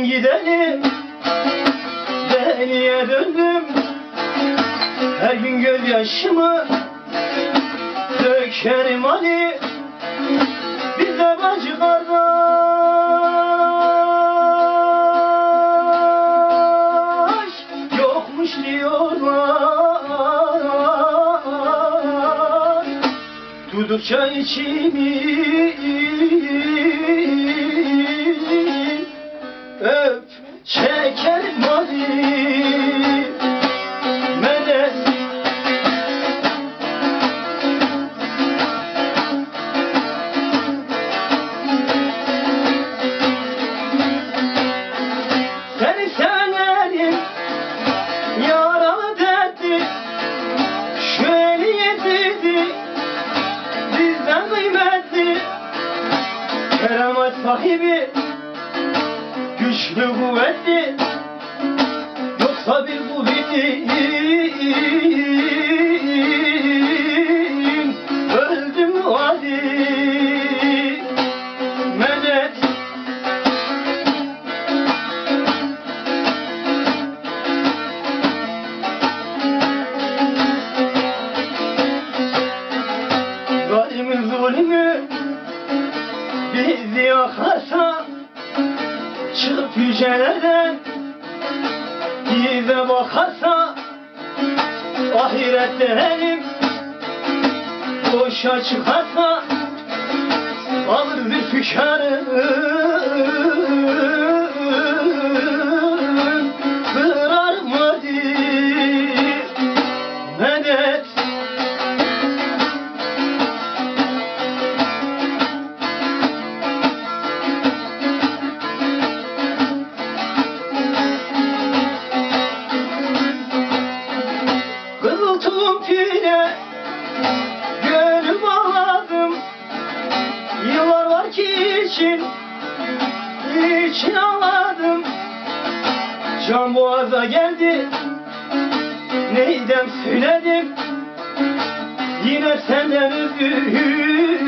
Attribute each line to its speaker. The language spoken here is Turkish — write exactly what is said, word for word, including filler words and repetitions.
Speaker 1: gideni deliye döndüm. Her gün gözyaşımı dökerim Ali. Bize bacı kardeş yokmuş diyorlar. Dudukça içimi öp çekerim Ali. Keramet sahibi, güçlü kuvvetli, yoksa bir kuvvetin öldüm Ali. Medet zalimin zulmü bizi yakarsa, çıkıp yücelerden bize bakarsa, ahirette elim boşa çıkarsa, alır zülfikarın kırarım hadi. Medet Kızıltım pire gönül bağladım. Yıllar var ki için için ağladım. Can boğaza geldi, neydem söyledim. Yine senden üzüldüm.